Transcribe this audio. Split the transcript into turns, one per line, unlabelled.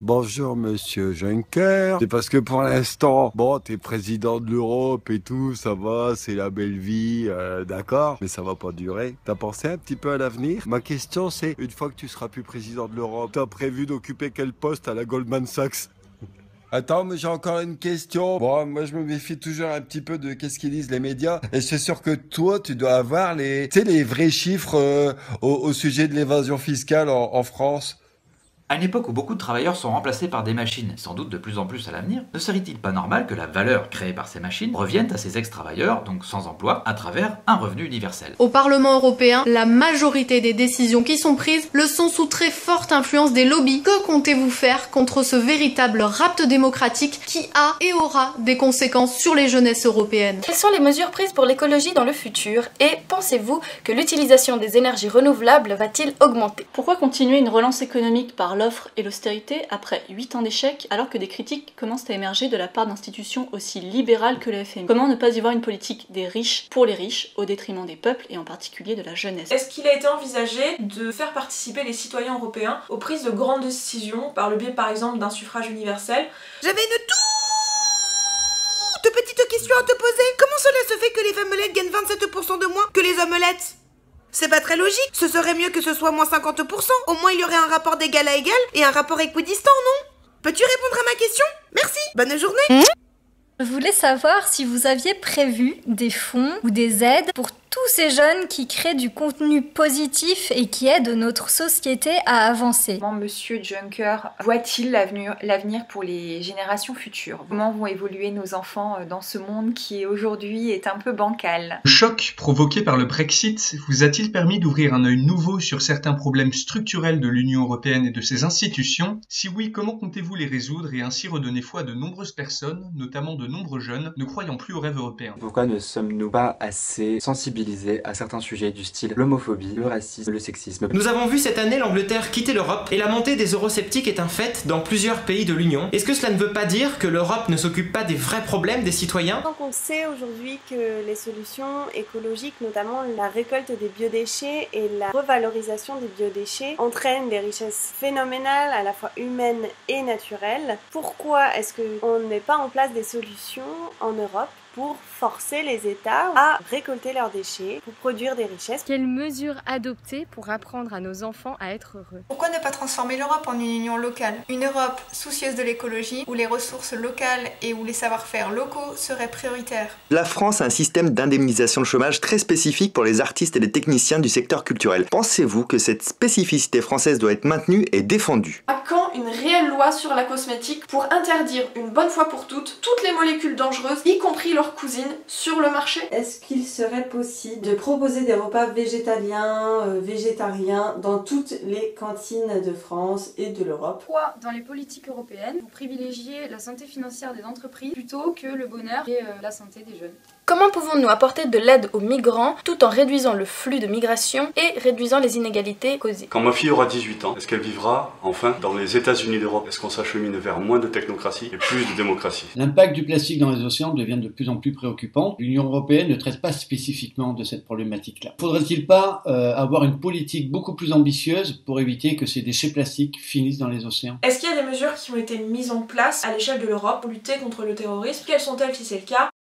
Bonjour Monsieur Juncker. C'est parce que pour l'instant, bon, t'es président de l'Europe et tout, ça va, c'est la belle vie, d'accord, mais ça va pas durer. T'as pensé un petit peu à l'avenir? Ma question c'est, une fois que tu seras plus président de l'Europe, t'as prévu d'occuper quel poste à la Goldman Sachs? Attends, mais j'ai encore une question. Bon, moi je me méfie toujours un petit peu de qu'est-ce qu'ils disent les médias. Et c'est sûr que toi, tu dois avoir tu sais, les vrais chiffres au sujet de l'évasion fiscale en France.
À une époque où beaucoup de travailleurs sont remplacés par des machines, sans doute de plus en plus à l'avenir, ne serait-il pas normal que la valeur créée par ces machines revienne à ces ex-travailleurs, donc sans emploi, à travers un revenu universel?
Au Parlement européen, la majorité des décisions qui sont prises le sont sous très forte influence des lobbies. Que comptez-vous faire contre ce véritable rapt démocratique qui a et aura des conséquences sur les jeunesses européennes?
Quelles sont les mesures prises pour l'écologie dans le futur? Et pensez-vous que l'utilisation des énergies renouvelables va-t-il augmenter?
Pourquoi continuer une relance économique par l'offre et l'austérité après 8 ans d'échecs alors que des critiques commencent à émerger de la part d'institutions aussi libérales que le FMI? Comment ne pas y voir une politique des riches pour les riches au détriment des peuples et en particulier de la jeunesse?
Est-ce qu'il a été envisagé de faire participer les citoyens européens aux prises de grandes décisions par le biais par exemple d'un suffrage universel?
J'avais une toute petite question à te poser. Comment cela se fait que les femmes omelettes gagnent 27% de moins que les omelettes? C'est pas très logique, ce serait mieux que ce soit moins 50%. Au moins il y aurait un rapport d'égal à égal et un rapport équidistant, non? Peux-tu répondre à ma question? Merci, bonne journée.
Je voulais savoir si vous aviez prévu des fonds ou des aides pour tous ces jeunes qui créent du contenu positif et qui aident notre société à avancer.
Comment Monsieur Juncker voit-il l'avenir pour les générations futures? Comment vont évoluer nos enfants dans ce monde qui aujourd'hui est un peu bancal?
Le choc provoqué par le Brexit vous a-t-il permis d'ouvrir un œil nouveau sur certains problèmes structurels de l'Union européenne et de ses institutions? Si oui, comment comptez-vous les résoudre et ainsi redonner foi à de nombreuses personnes, notamment de nombreux jeunes, ne croyant plus au rêve européen?
Pourquoi ne sommes-nous pas assez sensibilisés à certains sujets du style l'homophobie, le racisme, le sexisme?
Nous avons vu cette année l'Angleterre quitter l'Europe et la montée des eurosceptiques est un fait dans plusieurs pays de l'Union. Est-ce que cela ne veut pas dire que l'Europe ne s'occupe pas des vrais problèmes des citoyens?
Donc on sait aujourd'hui que les solutions écologiques, notamment la récolte des biodéchets et la revalorisation des biodéchets, entraînent des richesses phénoménales à la fois humaines et naturelles. Pourquoi est-ce qu'on ne met pas en place des solutions en Europe pour forcer les États à récolter leurs déchets, pour produire des richesses?
Quelles mesures adopter pour apprendre à nos enfants à être heureux?
Pourquoi ne pas transformer l'Europe en une union locale? Une Europe soucieuse de l'écologie, où les ressources locales et où les savoir-faire locaux seraient prioritaires.
La France a un système d'indemnisation de chômage très spécifique pour les artistes et les techniciens du secteur culturel. Pensez-vous que cette spécificité française doit être maintenue et défendue?
À quand une réelle loi sur la cosmétique pour interdire une bonne fois pour toutes les molécules dangereuses, y compris leurs cousines, sur le marché?
Est-ce qu'il serait possible de proposer des repas végétaliens, végétariens dans toutes les cantines de France et de l'Europe?
Pourquoi, dans les politiques européennes, vous privilégiez la santé financière des entreprises plutôt que le bonheur et la santé des jeunes?
Comment pouvons-nous apporter de l'aide aux migrants tout en réduisant le flux de migration et réduisant les inégalités causées?
Quand ma fille aura 18 ans, est-ce qu'elle vivra enfin dans les États-Unis d'Europe? Est-ce qu'on s'achemine vers moins de technocratie et plus de démocratie?
L'impact du plastique dans les océans devient de plus en plus préoccupant. L'Union européenne ne traite pas spécifiquement de cette problématique-là. Faudrait-il pas avoir une politique beaucoup plus ambitieuse pour éviter que ces déchets plastiques finissent dans les océans?
Est-ce qu'il y a des mesures qui ont été mises en place à l'échelle de l'Europe pour lutter contre le terrorisme? Quelles sont-elles si c'est le cas?